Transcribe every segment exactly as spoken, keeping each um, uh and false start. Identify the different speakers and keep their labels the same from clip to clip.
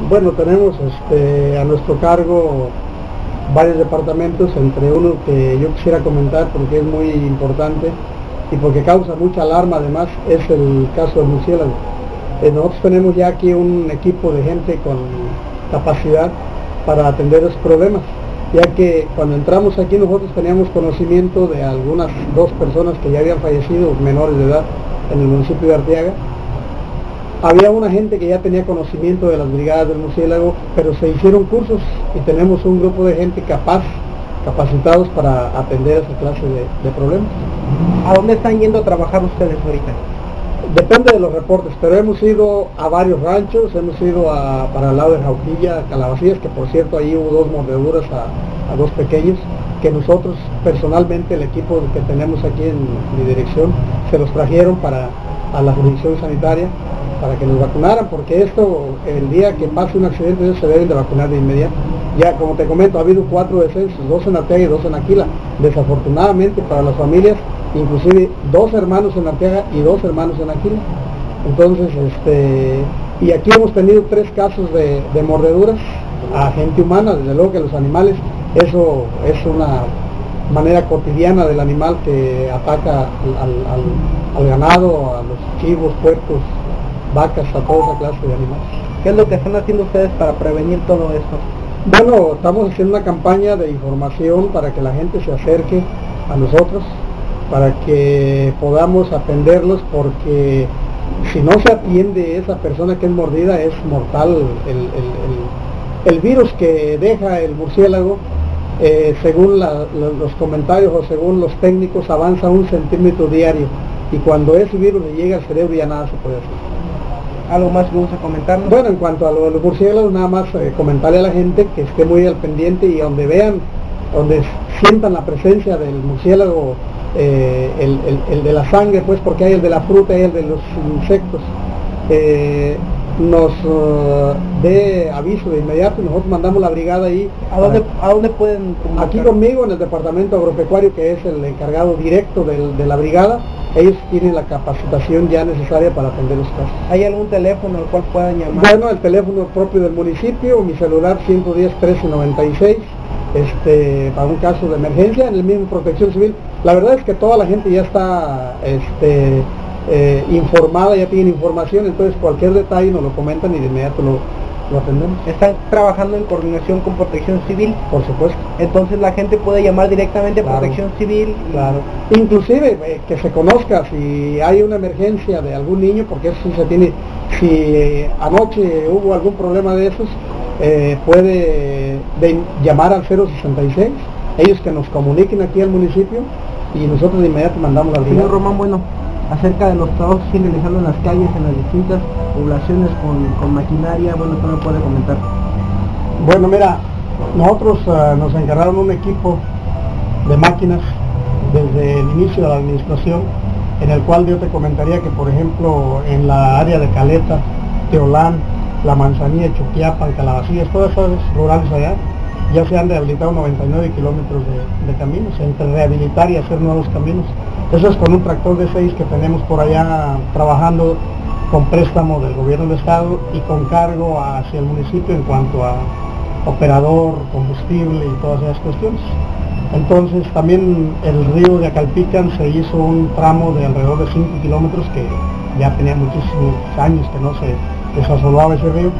Speaker 1: Bueno, tenemos este, a nuestro cargo varios departamentos, entre uno que yo quisiera comentar porque es muy importante y porque causa mucha alarma además, es el caso del murciélago. Eh, nosotros tenemos ya aquí un equipo de gente con capacidad para atender esos problemas, ya que cuando entramos aquí nosotros teníamos conocimiento de algunas dos personas que ya habían fallecido, menores de edad, en el municipio de Arteaga. Había una gente que ya tenía conocimiento de las brigadas del murciélago, pero se hicieron cursos y tenemos un grupo de gente capaz, capacitados para atender esa clase de, de problemas.
Speaker 2: ¿A dónde están yendo a trabajar ustedes ahorita?
Speaker 1: Depende de los reportes, pero hemos ido a varios ranchos, hemos ido a, para el lado de Jauquilla, Calabacías, que por cierto ahí hubo dos mordeduras a, a dos pequeños, que nosotros personalmente, el equipo que tenemos aquí en mi dirección, se los trajeron para a la jurisdicción sanitaria, para que nos vacunaran, porque esto, el día que pase un accidente, ellos se deben de vacunar de inmediato. Ya, como te comento, ha habido cuatro descensos, dos en Arteaga y dos en Aquila. Desafortunadamente para las familias, inclusive dos hermanos en Arteaga y dos hermanos en Aquila. Entonces, este, y aquí hemos tenido tres casos de, de mordeduras a gente humana. Desde luego que los animales, eso es una manera cotidiana del animal que ataca al, al, al ganado, a los chivos, puercos, vacas, a toda esa clase de animales.
Speaker 2: ¿Qué es lo que están haciendo ustedes para prevenir todo esto?
Speaker 1: Bueno, estamos haciendo una campaña de información para que la gente se acerque a nosotros, para que podamos atenderlos, porque si no se atiende esa persona que es mordida, es mortal. El, el, el, el virus que deja el murciélago, eh, según la, los comentarios o según los técnicos, avanza un centímetro diario, y cuando ese virus le llega al cerebro ya nada se puede hacer.
Speaker 2: ¿Algo más que vamos a comentarnos?
Speaker 1: Bueno, en cuanto a lo de los murciélagos, nada más eh, comentarle a la gente que esté muy al pendiente y donde vean, donde sientan la presencia del murciélago, eh, el, el, el de la sangre, pues porque hay el de la fruta y el de los insectos, eh, nos uh, dé aviso de inmediato y nosotros mandamos la brigada ahí.
Speaker 2: ¿A dónde, ¿a dónde pueden comunicar?
Speaker 1: Aquí conmigo en el departamento agropecuario, que es el encargado directo del, de la brigada. Ellos tienen la capacitación ya necesaria para atender los casos.
Speaker 2: ¿Hay algún teléfono al cual puedan llamar?
Speaker 1: Bueno, el teléfono propio del municipio, mi celular ciento diez, trece noventa y seis, este, para un caso de emergencia, en el mismo Protección Civil. La verdad es que toda la gente ya está este, eh, informada, ya tienen información, entonces cualquier detalle nos lo comentan y de inmediato lo, lo atendemos.
Speaker 2: ¿Están trabajando en coordinación con Protección Civil?
Speaker 1: Por supuesto.
Speaker 2: Entonces la gente puede llamar directamente a
Speaker 1: Claro.
Speaker 2: Protección Civil. Y...
Speaker 1: Claro. Inclusive eh, que se conozca si hay una emergencia de algún niño, porque eso sí se tiene, si eh, anoche hubo algún problema de esos, eh, puede de, llamar al cero sesenta y seis, ellos que nos comuniquen aquí al municipio y nosotros de inmediato mandamos la brigada.
Speaker 2: Señor Román, bueno, acerca de los trabajos que están realizando en las calles, en las distintas poblaciones con, con maquinaria, bueno, ¿qué me puede comentar?
Speaker 1: Bueno, mira, nosotros uh, nos encargaron un equipo de máquinas desde el inicio de la administración, en el cual yo te comentaría que, por ejemplo, en la área de Caleta, Teolán, La Manzanilla, Choquiapan, Calabacías, todas esas rurales allá, ya se han rehabilitado noventa y nueve kilómetros de, de caminos, entre rehabilitar y hacer nuevos caminos. Eso es con un tractor de seis que tenemos por allá trabajando con préstamo del gobierno del estado y con cargo hacia el municipio en cuanto a operador, combustible y todas esas cuestiones. Entonces también el río de Acalpican se hizo un tramo de alrededor de cinco kilómetros que ya tenía muchísimos años que no se desasolvaba ese río.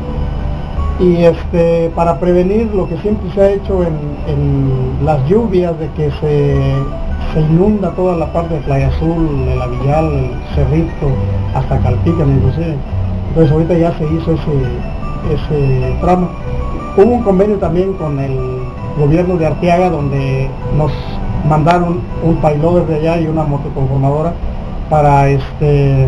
Speaker 1: Y este, para prevenir lo que siempre se ha hecho en, en las lluvias, de que se, se inunda toda la parte de Playa Azul, el Avillal, el Cerrito, hasta Calpican inclusive. Entonces ahorita ya se hizo ese, ese tramo. Hubo un convenio también con el gobierno de Arteaga donde nos mandaron un payloader de allá y una motoconformadora para este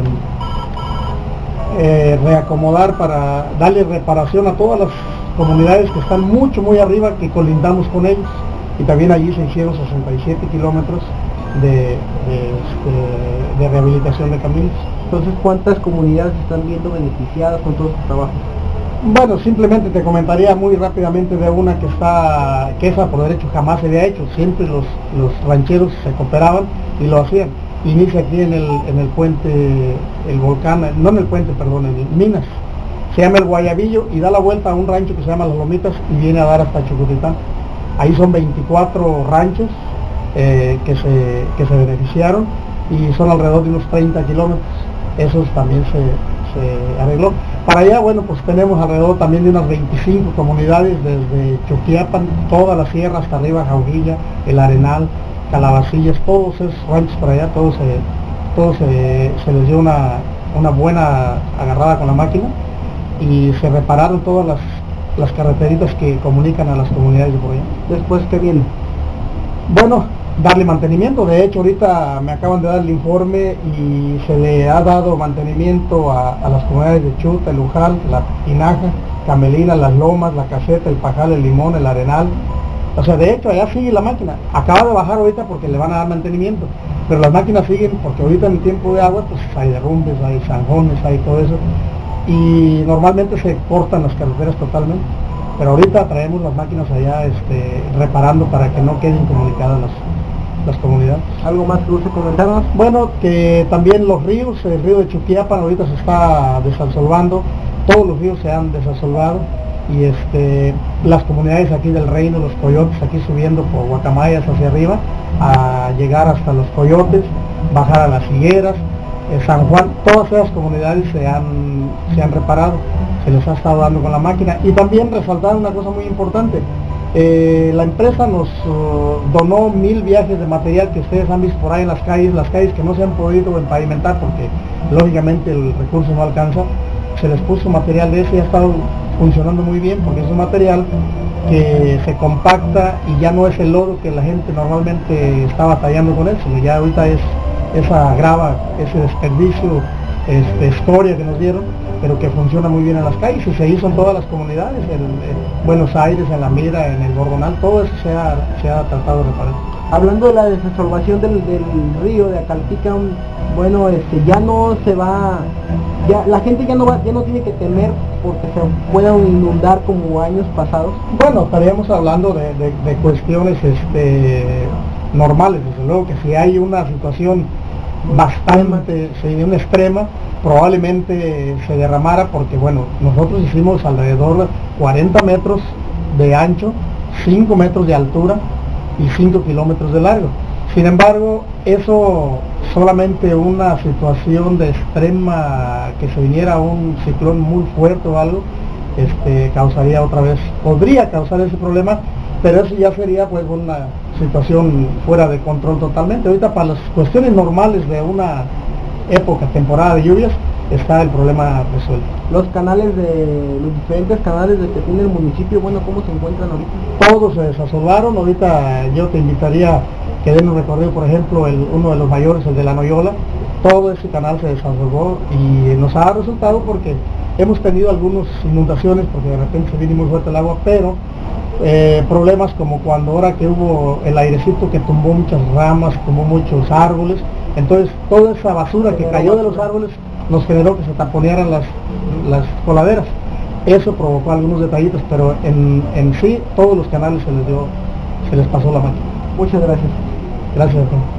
Speaker 1: eh, reacomodar, para darle reparación a todas las comunidades que están mucho muy arriba, que colindamos con ellos, y también allí se hicieron sesenta y siete kilómetros de, de, este, de rehabilitación de caminos.
Speaker 2: Entonces, ¿cuántas comunidades están viendo beneficiadas con todo este trabajo?
Speaker 1: Bueno, simplemente te comentaría muy rápidamente de una que está, que esa por derecho jamás se había hecho, siempre los, los rancheros se cooperaban y lo hacían. Inicia aquí en el, en el puente, el volcán, no en el puente, perdón, en Minas, se llama El Guayabillo y da la vuelta a un rancho que se llama Las Lomitas y viene a dar hasta Chucutitán. Ahí son veinticuatro ranchos eh, que, se, que se beneficiaron y son alrededor de unos treinta kilómetros. Eso también se, se arregló. Para allá, bueno, pues tenemos alrededor también de unas veinticinco comunidades, desde Choquiapan, toda la sierra hasta arriba, Jaujilla, El Arenal, Calabacillas, todos esos ranchos para allá, todos, se, todos se, se les dio una, una buena agarrada con la máquina y se repararon todas las, las carreteritas que comunican a las comunidades de por allá.
Speaker 2: Después, ¿qué viene?
Speaker 1: Bueno, darle mantenimiento. De hecho, ahorita me acaban de dar el informe y se le ha dado mantenimiento a, a las comunidades de Chuta, El Ujal, La Tinaja, Camelina, Las Lomas, La Caseta, El Pajal, El Limón, El Arenal. O sea, de hecho, allá sigue la máquina. Acaba de bajar ahorita porque le van a dar mantenimiento, pero las máquinas siguen porque ahorita en el tiempo de agua pues hay derrumbes, hay zanjones, hay todo eso, y normalmente se cortan las carreteras totalmente. Pero ahorita traemos las máquinas allá este, reparando para que no queden comunicadas las, las comunidades.
Speaker 2: ¿Algo más que guste comentarnos?
Speaker 1: Bueno, que también los ríos, el río de Chuquiapan ahorita se está desasolvando, todos los ríos se han desasolvado y este, las comunidades aquí del Reino, los coyotes aquí subiendo por Guacamayas hacia arriba, a llegar hasta los coyotes, bajar a las higueras, eh, San Juan, todas esas comunidades se han, se han reparado, se les ha estado dando con la máquina. Y también resaltar una cosa muy importante, eh, la empresa nos uh, donó mil viajes de material que ustedes han visto por ahí en las calles, las calles que no se han podido empavimentar porque lógicamente el recurso no alcanza, se les puso material de ese y ha estado funcionando muy bien porque es un material que se compacta y ya no es el lodo que la gente normalmente está batallando con él, sino ya ahorita es esa grava, ese desperdicio, este, escoria que nos dieron, pero que funciona muy bien en las calles y se hizo en todas las comunidades, en, en Buenos Aires, en La Mira, en el Borgonal, todo eso se ha, se ha tratado de reparar.
Speaker 2: Hablando de la desasolvación del, del río de Acalpica, bueno, este, ya no se va, ya la gente ya no va, ya no tiene que temer porque se puedan inundar como años pasados.
Speaker 1: Bueno, estaríamos hablando de, de, de cuestiones este, normales, desde luego que si hay una situación bastante, sí, una extrema, probablemente se derramara porque bueno, nosotros hicimos alrededor de cuarenta metros de ancho, cinco metros de altura y cinco kilómetros de largo. Sin embargo, eso solamente una situación de extrema, que se viniera un ciclón muy fuerte o algo, este, causaría otra vez, podría causar ese problema, pero eso ya sería pues una situación fuera de control totalmente. Ahorita para las cuestiones normales de una época, temporada de lluvias, está el problema resuelto.
Speaker 2: Los canales de, los diferentes canales de que tiene el municipio, bueno, ¿cómo se encuentran ahorita?
Speaker 1: Todos se desasolvaron. Ahorita yo te invitaría que den un recorrido, por ejemplo, el, uno de los mayores, el de La Noyola, todo ese canal se desasolvó y nos ha dado resultado porque hemos tenido algunas inundaciones porque de repente se vino muy fuerte el agua, pero eh, problemas como cuando ahora que hubo el airecito que tumbó muchas ramas, tumbó muchos árboles, entonces toda esa basura que cayó de los árboles nos generó que se taponearan las, las coladeras. Eso provocó algunos detallitos, pero en, en sí todos los canales se les dio, se les pasó la máquina.
Speaker 2: Muchas gracias.
Speaker 1: Gracias a ti.